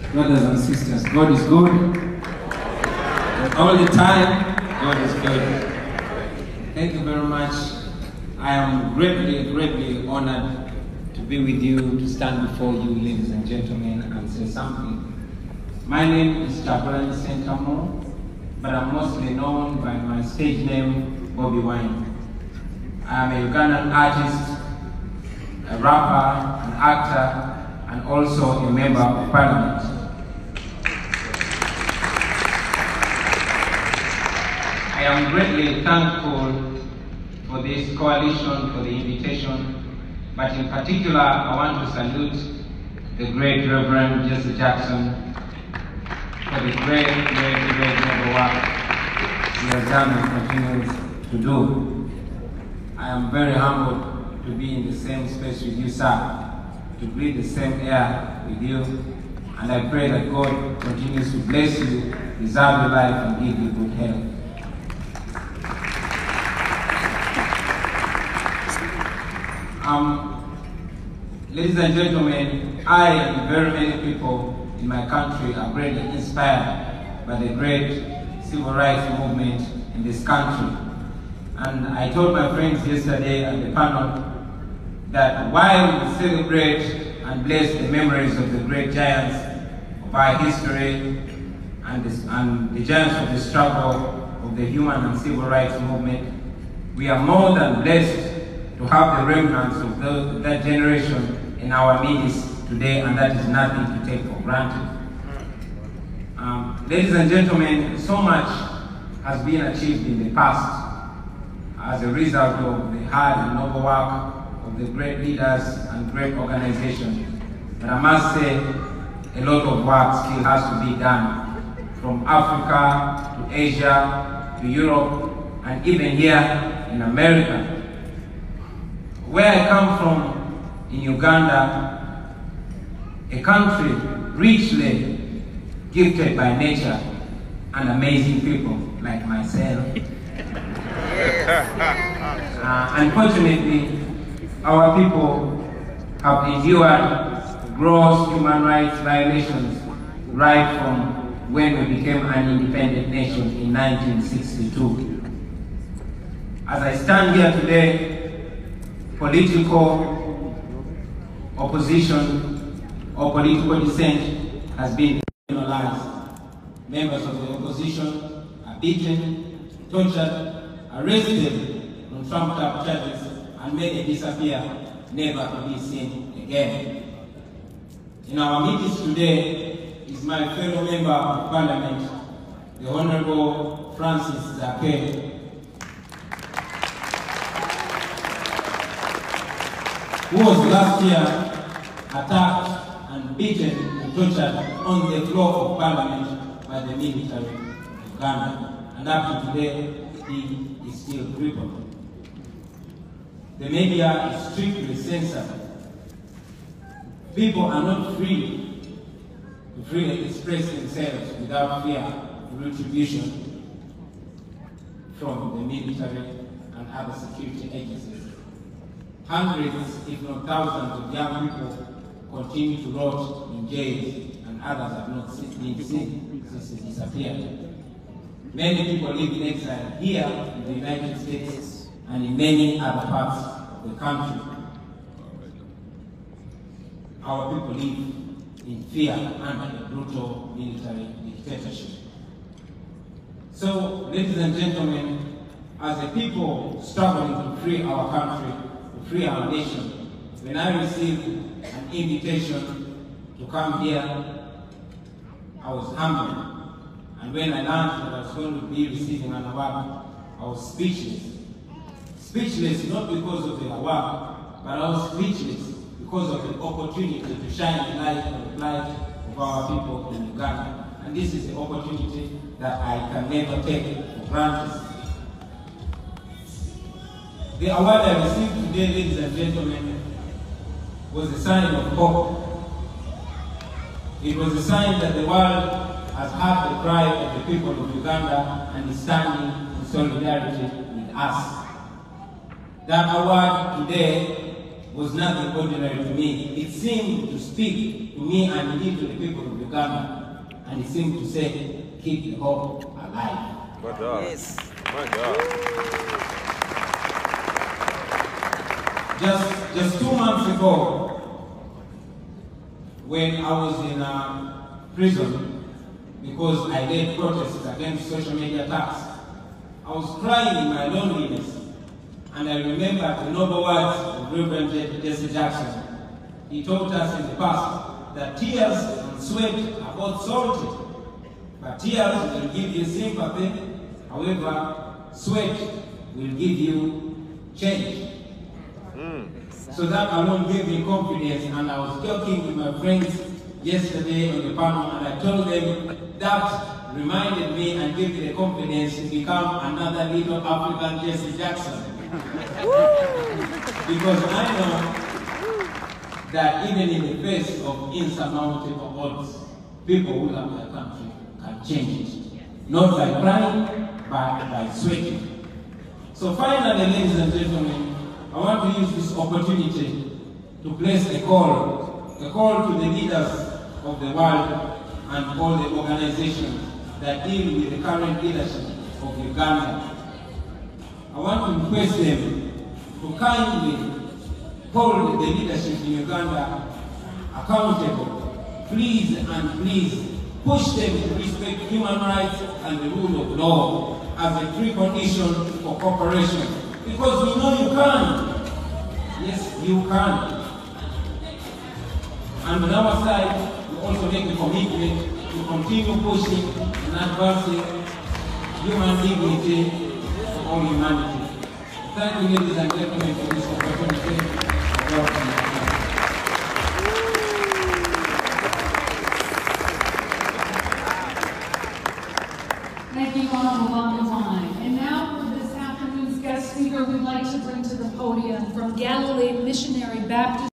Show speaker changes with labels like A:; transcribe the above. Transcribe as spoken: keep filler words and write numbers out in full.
A: Brothers and sisters, God is good. And all the time, God is good. Thank you very much. I am greatly, greatly honored to be with you, to stand before you, ladies and gentlemen, and say something. My name is Chabalani Sentamo, but I'm mostly known by my stage name, Bobby Wine. I am a Ugandan artist, a rapper, an actor, and also a member of parliament. I am greatly thankful for this coalition, for the invitation, but in particular, I want to salute the great Reverend Jesse Jackson for the great, great, great noble work he has done and continues to do. I am very humbled to be in the same space with you, sir, to breathe the same air with you, and I pray that God continues to bless you, preserve your life, and give you good health. Um, ladies and gentlemen, I and very many people in my country are greatly inspired by the great civil rights movement in this country. And I told my friends yesterday at the panel that while we celebrate and bless the memories of the great giants of our history and, this, and the giants of the struggle of the human and civil rights movement, we are more than blessed to have the remnants of those, that generation in our midst today, and that is nothing to take for granted. Um, ladies and gentlemen, so much has been achieved in the past as a result of the hard and noble work of the great leaders and great organizations. But I must say, a lot of work still has to be done, from Africa to Asia to Europe and even here in America. Where I come from, in Uganda, a country richly gifted by nature and amazing people like myself. uh, unfortunately, our people have endured gross human rights violations right from when we became an independent nation in nineteen sixty-two. As I stand here today, political opposition or political dissent has been criminalized. Members of the opposition are beaten, tortured, arrested on trumped-up charges, and made disappear, never to be seen again. In our midst today is my fellow member of parliament, the Honorable Francis Zake, who was last year attacked and beaten and tortured on the floor of parliament by the military of Uganda. And up to today, he is still crippled. The media is strictly censored. People are not free to freely express themselves without fear of retribution from the military and other security agencies. Hundreds, if not thousands, of young people continue to rot in jails, and others have not been seen since they disappeared. Many people live in exile here in the United States and in many other parts of the country. Our people live in fear under a brutal military dictatorship. So, ladies and gentlemen, as a people struggling to free our country, free our nation, when I received an invitation to come here, I was humbled. And when I learned that I was going to be receiving an award, I was speechless. Speechless not because of the award, but I was speechless because of the opportunity to shine a light on the plight of our people in Uganda. And this is the opportunity that I can never take for granted. The award I received today, ladies and gentlemen, was a sign of hope. It was a sign that the world has heard the cry of the people of Uganda and is standing in solidarity with us. That award today was nothing ordinary to me. It seemed to speak to me and indeed to the people of Uganda, and it seemed to say, keep the hope alive.
B: My God. Yes. My God.
A: Just, just two months ago, when I was in uh, prison, because I led protests against social media attacks, I was crying in my loneliness, and I remember the noble words of Reverend Jesse Jackson. He taught us in the past that tears and sweat are both salty, but tears will give you sympathy, however, sweat will give you change. Mm. So that alone gave me confidence, and I was talking with my friends yesterday on the panel, and I told them that reminded me and gave me the confidence to become another little African Jesse Jackson. Because I know that even in the face of insurmountable odds, people who love their country can change it. Not by crying, but by sweating. So finally, ladies and gentlemen, I want to use this opportunity to place a call, a call to the leaders of the world and all the organizations that deal with the current leadership of Uganda. I want to request them to kindly hold the leadership in Uganda accountable. Please and please push them to respect human rights and the rule of law as a precondition for cooperation. Because we know you can. Yes, you can. And on our side, we also make a commitment to continue pushing and advancing human dignity for all humanity. Thank you, ladies and gentlemen, for this opportunity.
C: Thank you, Honorable Valentine. And now for this afternoon's guest speaker, we'd like to bring to the podium from Galilee Missionary Baptist